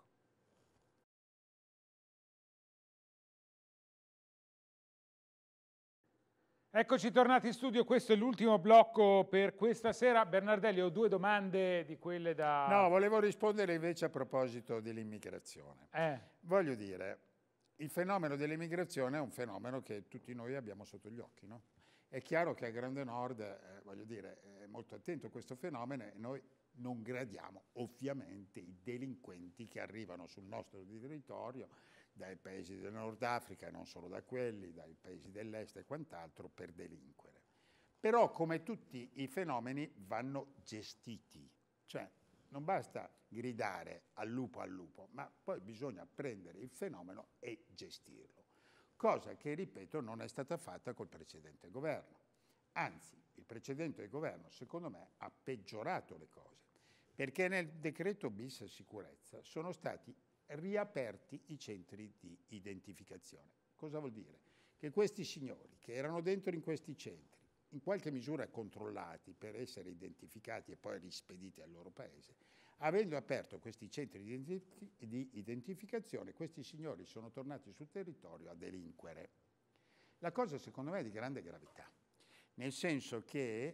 Eccoci tornati in studio, questo è l'ultimo blocco per questa sera. Bernardelli, ho due domande di quelle da... No, volevo rispondere invece a proposito dell'immigrazione. Eh. Voglio dire, il fenomeno dell'immigrazione è un fenomeno che tutti noi abbiamo sotto gli occhi, no? È chiaro che a Grande Nord, eh, voglio dire, è molto attento a questo fenomeno e noi non gradiamo ovviamente i delinquenti che arrivano sul nostro territorio dai paesi del Nord Africa, non solo da quelli, dai paesi dell'Est e quant'altro, per delinquere. Però, come tutti i fenomeni, vanno gestiti. Cioè, non basta gridare al lupo al lupo, ma poi bisogna prendere il fenomeno e gestirlo. Cosa che, ripeto, non è stata fatta col precedente governo. Anzi, il precedente governo, secondo me, ha peggiorato le cose, perché nel decreto bis sicurezza sono stati riaperti i centri di identificazione. Cosa vuol dire? Che questi signori che erano dentro in questi centri, in qualche misura controllati per essere identificati e poi rispediti al loro paese, avendo aperto questi centri di, identi- di identificazione, questi signori sono tornati sul territorio a delinquere. La cosa secondo me è di grande gravità, nel senso che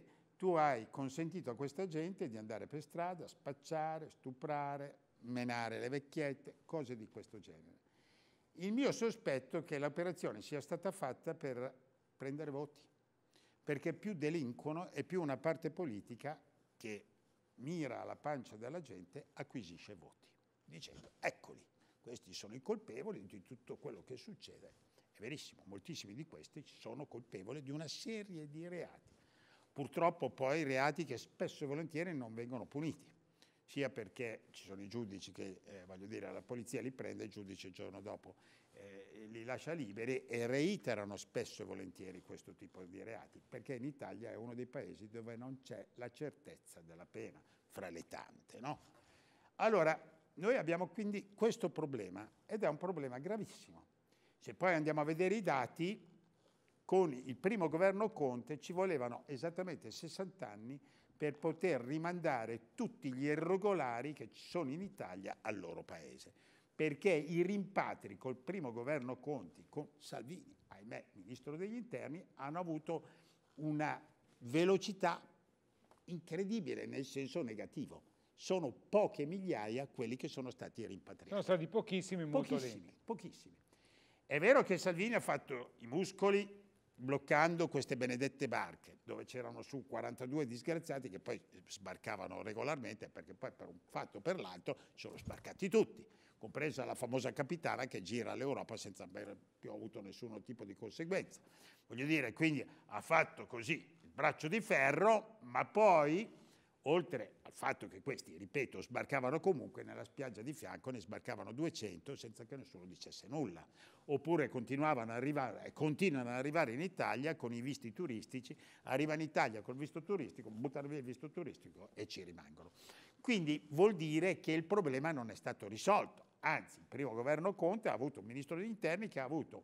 tu hai consentito a questa gente di andare per strada, spacciare, stuprare, menare le vecchiette, cose di questo genere. Il mio sospetto è che l'operazione sia stata fatta per prendere voti, perché più delinquono e più una parte politica che mira alla pancia della gente acquisisce voti, dicendo eccoli, questi sono i colpevoli di tutto quello che succede. È verissimo, moltissimi di questi sono colpevoli di una serie di reati. Purtroppo poi reati che spesso e volentieri non vengono puniti, sia perché ci sono i giudici che, eh, voglio dire, la polizia li prende, il giudice il giorno dopo eh, li lascia liberi e reiterano spesso e volentieri questo tipo di reati, perché in Italia è uno dei paesi dove non c'è la certezza della pena, fra le tante, no? Allora, noi abbiamo quindi questo problema, ed è un problema gravissimo. Se poi andiamo a vedere i dati, con il primo governo Conte ci volevano esattamente sessanta anni per poter rimandare tutti gli irregolari che ci sono in Italia al loro paese, perché i rimpatri col primo governo Conte, con Salvini, ahimè, ministro degli interni, hanno avuto una velocità incredibile nel senso negativo. Sono poche migliaia quelli che sono stati rimpatriati. Sono stati pochissimi, molto pochissimi, lenti. Pochissimi. È vero che Salvini ha fatto i muscoli bloccando queste benedette barche, dove c'erano su quarantadue disgraziati che poi sbarcavano regolarmente, perché poi per un fatto o per l'altro ci sono sbarcati tutti, compresa la famosa capitana che gira l'Europa senza aver più avuto nessun tipo di conseguenza. Voglio dire, quindi ha fatto così il braccio di ferro, ma poi, oltre al fatto che questi, ripeto, sbarcavano comunque, nella spiaggia di fianco ne sbarcavano duecento senza che nessuno dicesse nulla. Oppure continuavano ad arrivare, continuano ad arrivare in Italia con i visti turistici, arrivano in Italia col visto turistico, buttano via il visto turistico e ci rimangono. Quindi vuol dire che il problema non è stato risolto. Anzi, il primo governo Conte ha avuto un ministro degli interni che ha avuto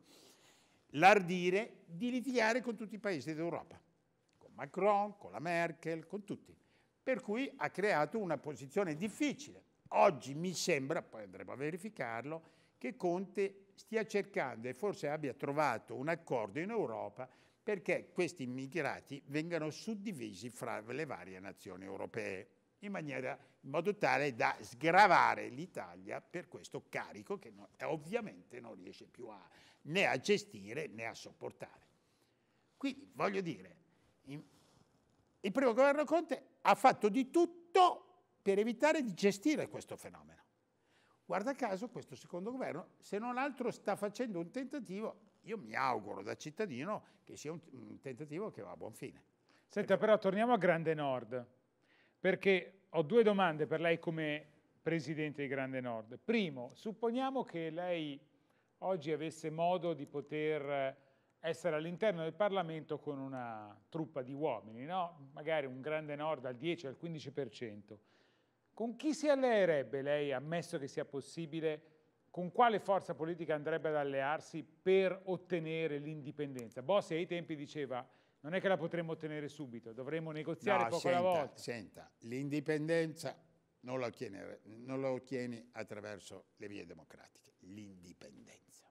l'ardire di litigare con tutti i paesi d'Europa, con Macron, con la Merkel, con tutti. Per cui ha creato una posizione difficile. Oggi mi sembra, poi andremo a verificarlo, che Conte stia cercando e forse abbia trovato un accordo in Europa perché questi immigrati vengano suddivisi fra le varie nazioni europee, in maniera, in modo tale da sgravare l'Italia per questo carico che no, ovviamente non riesce più a, né a gestire né a sopportare. Quindi, voglio dire, in, il primo governo Conte ha fatto di tutto per evitare di gestire questo fenomeno. Guarda caso questo secondo governo, se non altro, sta facendo un tentativo, io mi auguro da cittadino che sia un, un tentativo che va a buon fine. Senta, però torniamo a Grande Nord, perché ho due domande per lei come Presidente di Grande Nord. Primo, supponiamo che lei oggi avesse modo di poter essere all'interno del Parlamento con una truppa di uomini, no? Magari un Grande Nord al dieci al quindici per cento. Con chi si alleerebbe lei, ammesso che sia possibile, con quale forza politica andrebbe ad allearsi per ottenere l'indipendenza? Bossi ai tempi diceva non è che la potremmo ottenere subito, dovremmo negoziare no, poco senta, alla volta. Senta, l'indipendenza non la ottieni, non la ottieni attraverso le vie democratiche, l'indipendenza.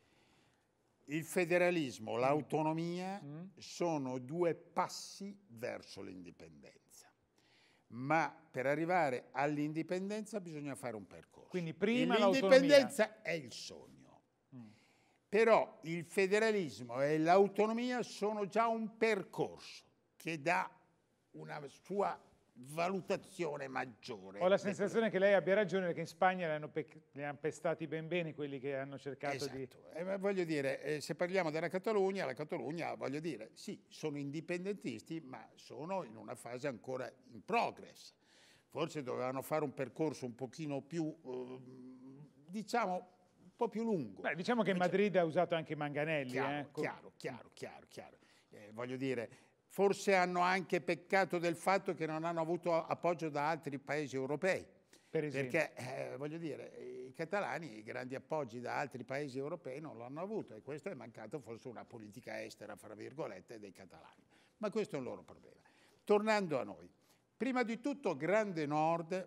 Il federalismo, l'autonomia mm. sono due passi verso l'indipendenza, ma per arrivare all'indipendenza bisogna fare un percorso. Quindi prima l'indipendenza è il sogno, mm. però il federalismo e l'autonomia sono già un percorso che dà una sua valutazione maggiore. Ho la sensazione che lei abbia ragione, perché in Spagna li hanno, li hanno pestati ben bene quelli che hanno cercato esatto. di... Eh, voglio dire, eh, se parliamo della Catalogna, la Catalogna, voglio dire, sì, sono indipendentisti, ma sono in una fase ancora in progress. Forse dovevano fare un percorso un pochino più, eh, diciamo, un po' più lungo. Beh, diciamo che Madrid ha usato anche Manganelli. Chiaro, eh, chiaro, chiaro, chiaro, chiaro. Eh, voglio dire... Forse hanno anche peccato del fatto che non hanno avuto appoggio da altri paesi europei. Per esempio. Perché, eh, voglio dire, i catalani i grandi appoggi da altri paesi europei non l'hanno avuto e questo è mancato forse una politica estera, fra virgolette, dei catalani. Ma questo è un loro problema. Tornando a noi, prima di tutto Grande Nord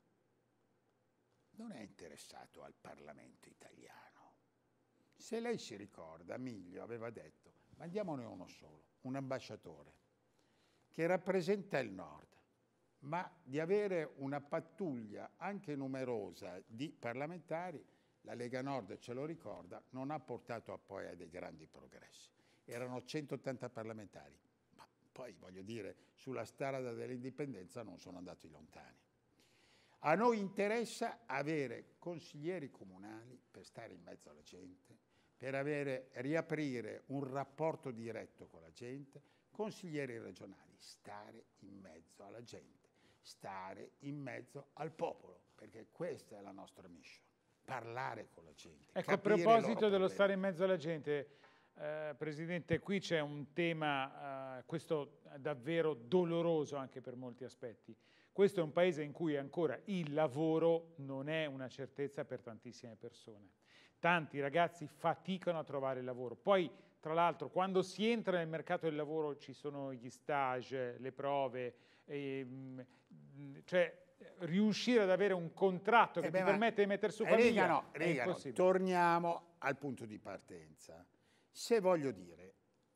non è interessato al Parlamento italiano. Se lei si ricorda, Miglio aveva detto, mandiamone uno solo, un ambasciatore, che rappresenta il Nord, ma di avere una pattuglia anche numerosa di parlamentari, la Lega Nord ce lo ricorda, non ha portato a poi a dei grandi progressi. Erano centottanta parlamentari, ma poi voglio dire, sulla strada dell'indipendenza non sono andati lontani. A noi interessa avere consiglieri comunali per stare in mezzo alla gente, per avere, riaprire un rapporto diretto con la gente, consiglieri regionali, stare in mezzo alla gente, stare in mezzo al popolo, perché questa è la nostra mission, parlare con la gente. Ecco, a proposito dello stare in mezzo alla gente, eh, Presidente, qui c'è un tema, eh, questo davvero doloroso anche per molti aspetti. Questo è un paese in cui ancora il lavoro non è una certezza per tantissime persone. Tanti ragazzi faticano a trovare lavoro. Poi, tra l'altro, quando si entra nel mercato del lavoro ci sono gli stage, le prove, ehm, cioè riuscire ad avere un contratto che eh beh, ti permette di mettere su famiglia eh, no, è Rigano, impossibile. Torniamo al punto di partenza. Se voglio dire,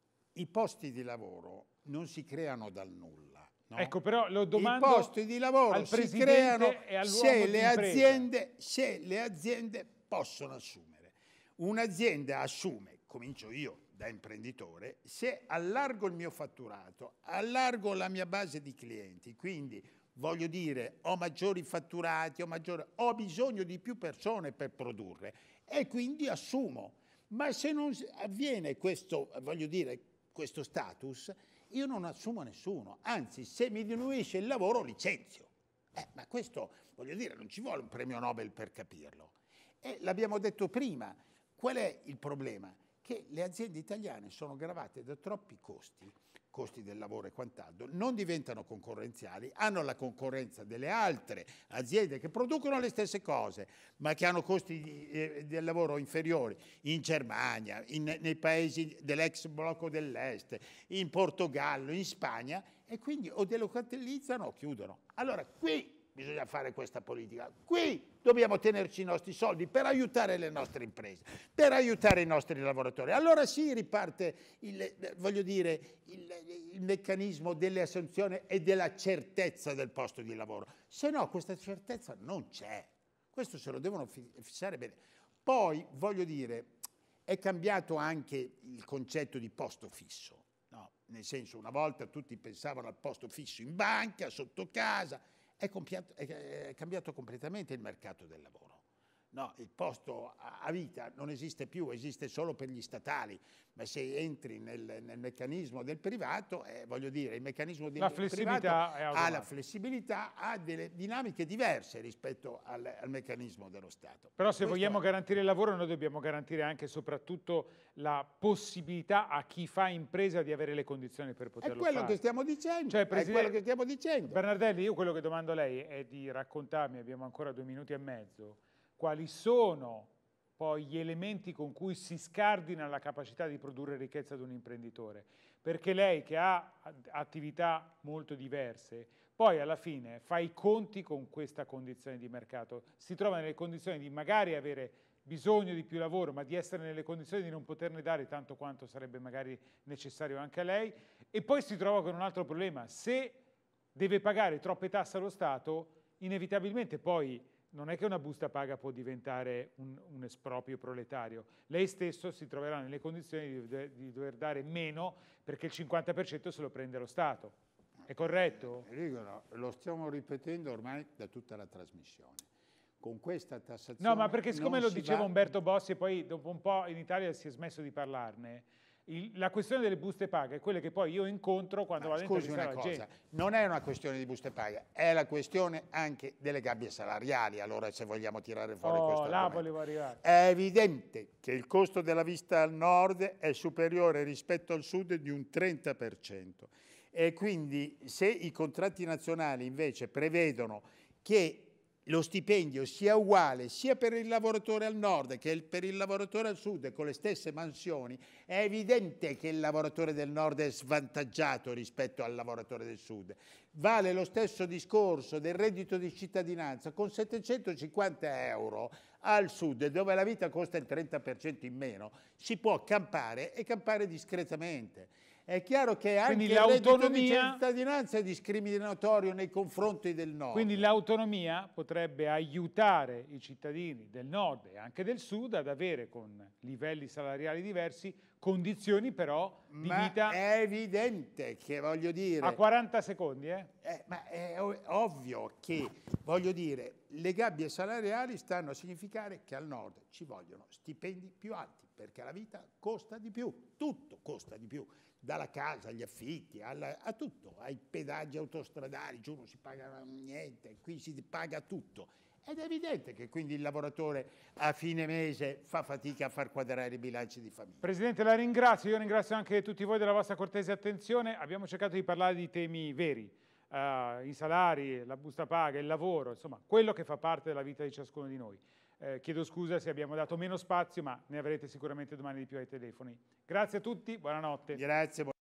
i posti di lavoro non si creano dal nulla. No? Ecco, però lo domando I posti di lavoro al si creano e se le, aziende, se le aziende possono assumere. Un'azienda assume, comincio io da imprenditore, se allargo il mio fatturato, allargo la mia base di clienti, quindi voglio dire ho maggiori fatturati, ho, maggiore, ho bisogno di più persone per produrre e quindi assumo. Ma se non avviene questo, voglio dire, questo status, io non assumo nessuno, anzi se mi diminuisce il lavoro licenzio. Eh, ma questo, voglio dire, non ci vuole un premio Nobel per capirlo. E l'abbiamo detto prima, qual è il problema? Che le aziende italiane sono gravate da troppi costi, costi del lavoro e quant'altro, non diventano concorrenziali, hanno la concorrenza delle altre aziende che producono le stesse cose, ma che hanno costi di, eh, del lavoro inferiori, in Germania, in, nei paesi dell'ex blocco dell'Est, in Portogallo, in Spagna, e quindi o delocalizzano o chiudono. Allora qui bisogna fare questa politica, qui dobbiamo tenerci i nostri soldi per aiutare le nostre imprese, per aiutare i nostri lavoratori. Allora sì, riparte il, voglio dire, il, il meccanismo delle assunzioni e della certezza del posto di lavoro. Se no questa certezza non c'è. Questo se lo devono fissare bene. Poi, voglio dire, è cambiato anche il concetto di posto fisso. No? Nel senso, una volta tutti pensavano al posto fisso in banca, sotto casa. È, compiato, è cambiato completamente il mercato del lavoro. No, il posto a vita non esiste più, esiste solo per gli statali, ma se entri nel, nel meccanismo del privato, eh, voglio dire, il meccanismo del la flessibilità privato ha la flessibilità, ha delle dinamiche diverse rispetto al, al meccanismo dello Stato. Però se Questo vogliamo è... garantire il lavoro, noi dobbiamo garantire anche e soprattutto la possibilità a chi fa impresa di avere le condizioni per poterlo fare. È quello fare. che stiamo dicendo, cioè, è quello che stiamo dicendo. Bernardelli, io quello che domando a lei è di raccontarmi, abbiamo ancora due minuti e mezzo, quali sono poi gli elementi con cui si scardina la capacità di produrre ricchezza di un imprenditore. Perché lei, che ha attività molto diverse, poi alla fine fa i conti con questa condizione di mercato, si trova nelle condizioni di magari avere bisogno di più lavoro, ma di essere nelle condizioni di non poterne dare tanto quanto sarebbe magari necessario anche a lei, e poi si trova con un altro problema: se deve pagare troppe tasse allo Stato, inevitabilmente poi non è che una busta paga può diventare un, un esproprio proletario. Lei stesso si troverà nelle condizioni di, di dover dare meno perché il cinquanta per cento se lo prende lo Stato. È corretto? Rigono, lo stiamo ripetendo ormai da tutta la trasmissione. Con questa tassazione... No, ma perché siccome lo diceva va... Umberto Bossi e poi dopo un po' in Italia si è smesso di parlarne, Il, la questione delle buste paga è quella che poi io incontro quando Ma vado a intervistare la gente. Cosa, non è una questione di buste paga, è la questione anche delle gabbie salariali, allora se vogliamo tirare fuori oh, questo là argomento. volevo arrivare. È evidente che il costo della vita al nord è superiore rispetto al sud di un trenta per cento e quindi se i contratti nazionali invece prevedono che lo stipendio sia uguale sia per il lavoratore al nord che per il lavoratore al sud con le stesse mansioni, è evidente che il lavoratore del nord è svantaggiato rispetto al lavoratore del sud. Vale lo stesso discorso del reddito di cittadinanza: con settecentocinquanta euro al sud, dove la vita costa il trenta per cento in meno, si può campare e campare discretamente. È chiaro che anche Quindi il reddito di l'autonomia- cittadinanza è discriminatorio nei confronti del nord. Quindi l'autonomia potrebbe aiutare i cittadini del nord e anche del sud ad avere, con livelli salariali diversi, condizioni però di Ma vita... è evidente che, voglio dire... A quaranta secondi, eh? Eh, ma è ov- ovvio che, voglio dire, le gabbie salariali stanno a significare che al nord ci vogliono stipendi più alti, perché la vita costa di più, tutto costa di più, dalla casa agli affitti, alla- a tutto, ai pedaggi autostradali, giù non si paga niente, qui si paga tutto. Ed è evidente che quindi il lavoratore a fine mese fa fatica a far quadrare i bilanci di famiglia. Presidente, la ringrazio. Io ringrazio anche tutti voi della vostra cortese attenzione. Abbiamo cercato di parlare di temi veri, uh, i salari, la busta paga, il lavoro, insomma, quello che fa parte della vita di ciascuno di noi. Eh, chiedo scusa se abbiamo dato meno spazio, ma ne avrete sicuramente domani di più ai telefoni. Grazie a tutti, buonanotte. Grazie.